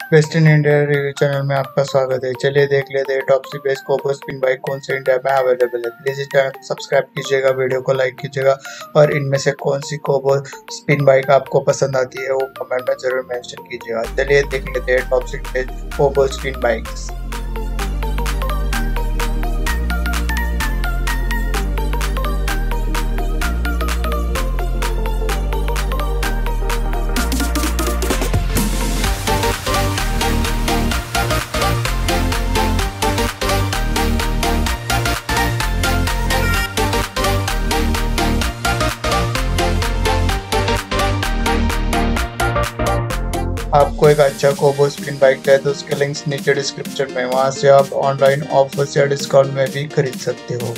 Waste in India review channel में आपका स्वागत है। चलिए देख लेते हैं top C best Kobo spin bike कौन से इंडिया में अवेलेबल है। प्लीज इस चैनल को सब्सक्राइब कीजिएगा, वीडियो को लाइक कीजिएगा और इनमें से कौन सी कोबो स्पिन बाइक आपको पसंद आती है वो कमेंट में जरूर मेंशन कीजिएगा। चलिए देख लेते हैं top C best Kobo spin bikes. आपको एक अच्छा कोबो स्पिन बाइक चाहिए तो उसके लिंक्स नीचे डिस्क्रिप्शन में, वहां से आप ऑनलाइन ऑफर्स या डिस्काउंट में भी खरीद सकते हो।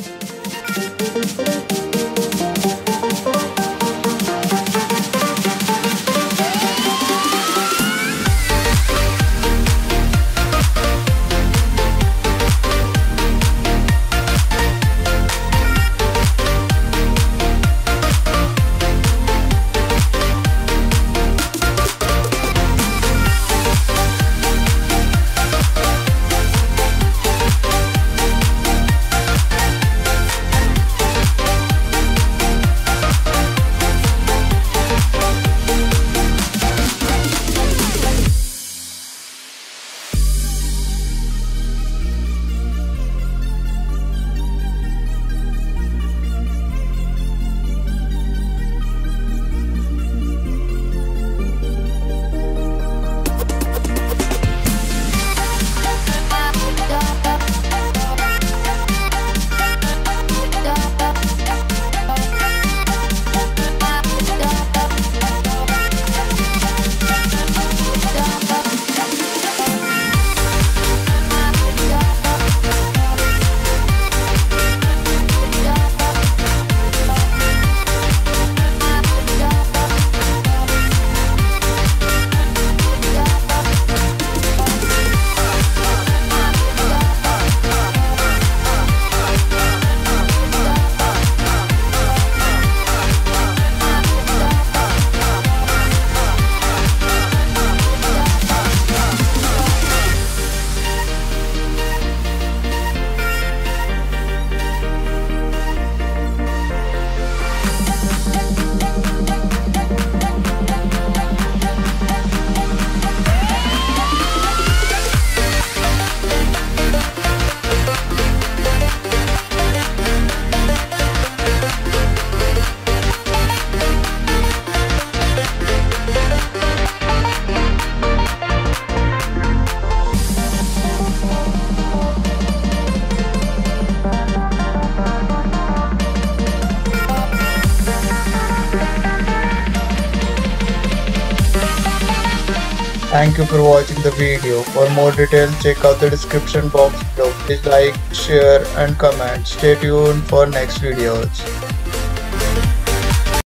Thank you for watching the video. For more details, check out the description box below. Please like, share and comment. Stay tuned for next videos.